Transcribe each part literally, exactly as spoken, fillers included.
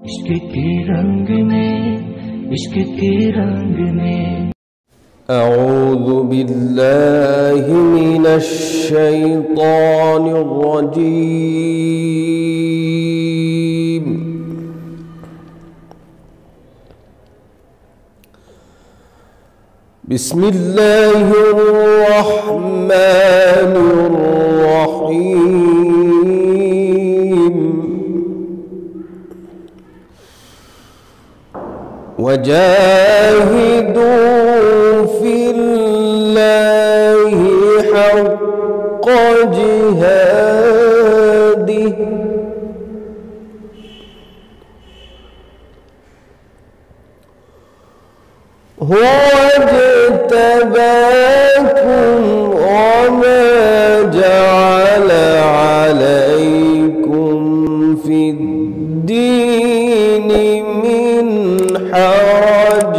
इश्क के रंग में, इश्क के रंग में। أعوذ بالله من الشيطان الرجيم. بسم الله الرحمن الرحيم. وجاهدوا في الله حق جهاده هو اجتباكم وما جعل عليكم في الدين من حرج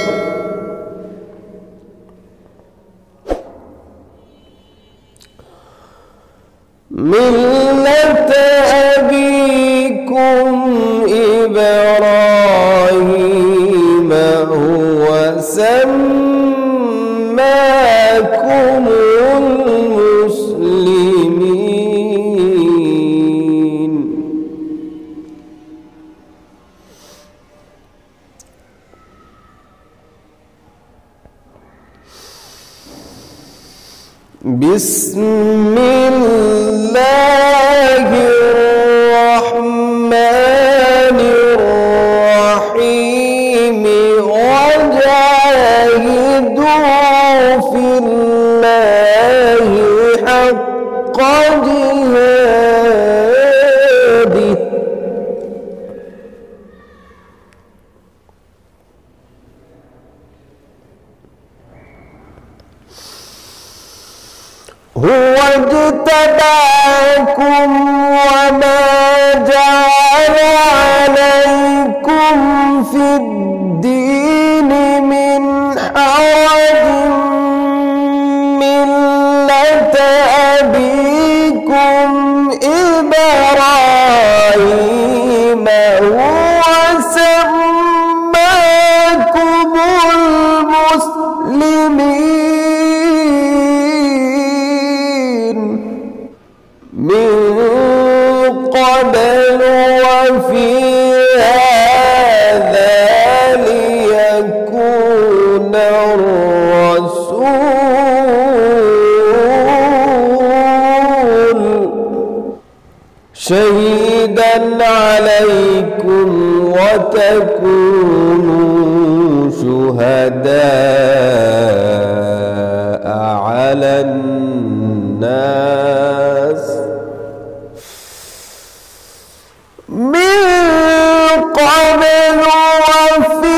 ملة أبيكم إبراهيم هو سماكم المسلمين. بسم الله الرحمن الرحيم. وجاهدوا في الله حق جهاده هو اجتباكم وما جعل عليكم في الدين من حرج ملة أبيكم إبراهيم هو سماكم المسلمين من قبل وفي هذا ليكون الرسول شهيدا عليكم وتكونوا شهداء على الناس من قبل وفي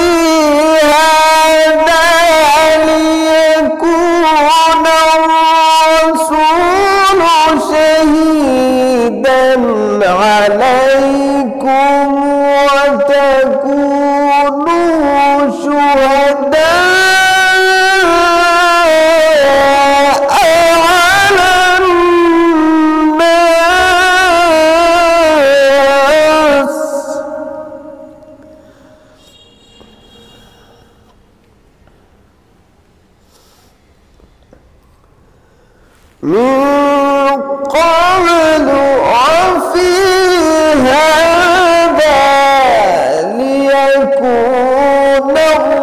هذا ليكون الرسول شهيدا عليكم وتكونوا شهداء من قبل وفي هذا ليكون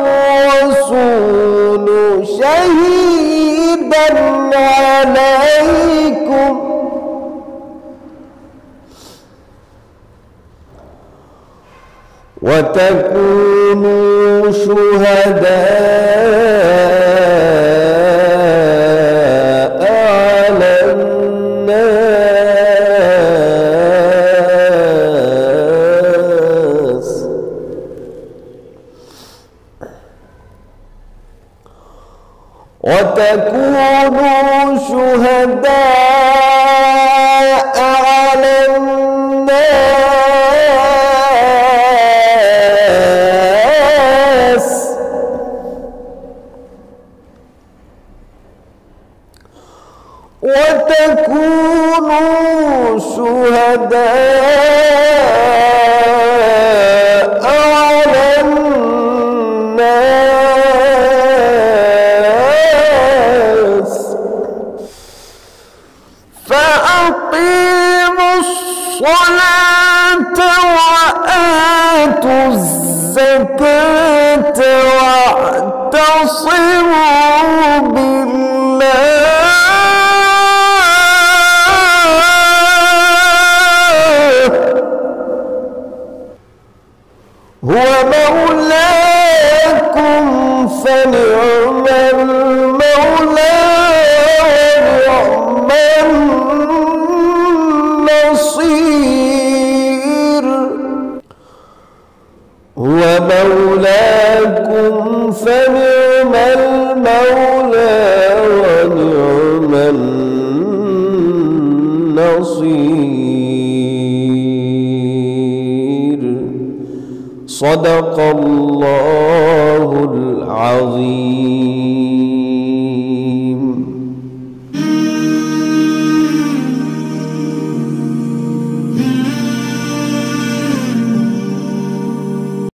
الرسول شهيدا عليكم وتكونوا شهداء على الناس وتكونوا شهداء على الناس وتكونوا شهداء الزكاة واعتصموا بالله هو مولاكم فنعم المولى ونعم النصير هو مولاكم فنعم المولى ونعم النصير صدق الله العظيم.